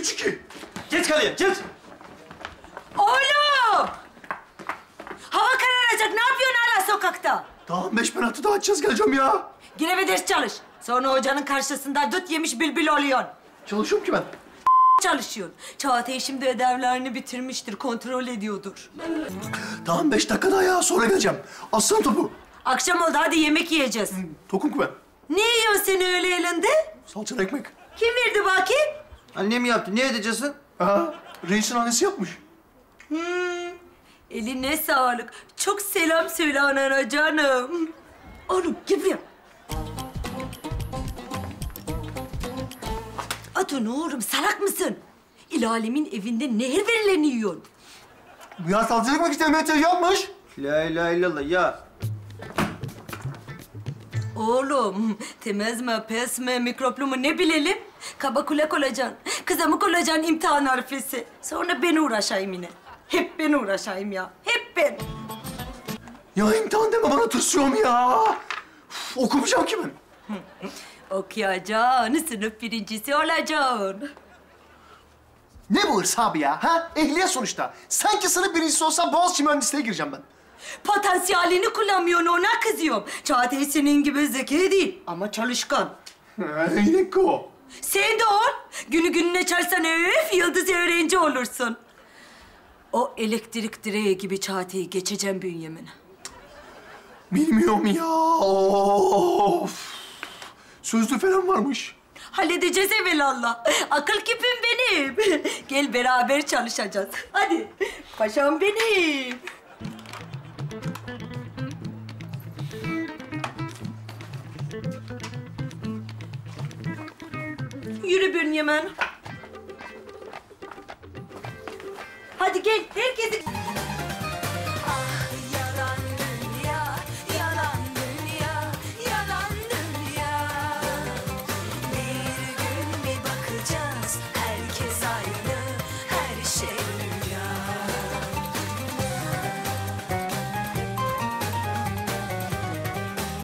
3-2. Geç kaleye, geç. Oğlum! Hava kararacak. Ne yapıyorsun hala sokakta? Tamam 5 penaltı daha atacağız geleceğim ya. Gire ve ders çalış. Sonra hocanın karşısında dut yemiş bülbül oluyorsun. Çalışıyorum ki ben. Çalışıyorsun. Çağatay şimdi ödevlerini bitirmiştir. Kontrol ediyordur. Tamam 5 dakika daha ya sonra geleceğim. Aslan topu. Akşam oldu. Hadi yemek yiyeceğiz. Tokum ki ben. Ne yiyorsun sen öyle elinde? Salçalı ekmek. Kim verdi bakayım? Annem yaptı, ne edeceksin? Ha, reisin annesi yapmış. Eline sağlık. Çok selam söyle anana canım. Oğlum gel buraya. Atun oğlum salak mısın? İlalemin evinde nehir verilerini yiyorsun. Bu ya salçalı ekmek işte Mehmet yapmış. La ilahe illallah ya. Oğlum temiz mi pes mi mikroplu mu ne bilelim? Kaba kulak olacaksın. Kızamık olacaksın imtihan harfesi. Sonra ben uğraşayım yine. Hep ben uğraşayım ya. Hep ben. Ya imtihan deme bana tırsıyorum ya. Uf, okumayacağım ki ben. Okuyacaksın, sınıf birincisi olacaksın. Ne bu hırs abi ya? Ha? Ehliyet sonuçta. Sanki sınıf birincisi olsam Boğaziçi mühendisliğe gireceğim ben. Potansiyelini kullanmıyorsun, ona kızıyorum. Çağatay senin gibi zeki değil ama çalışkan. Yine o. Sen de ol. Günü gününe çalsan yıldız öğrenci olursun. O elektrik direği gibi Çağatay'ı geçeceğim Bünyamin'e. Bilmiyorum ya. Of. Sözlü falan varmış. Halledeceğiz evelallah. Akıl küpüm benim. Gel beraber çalışacağız. Hadi. Paşam benim. Yürü Bünyamin. Hadi gel. Herkesi...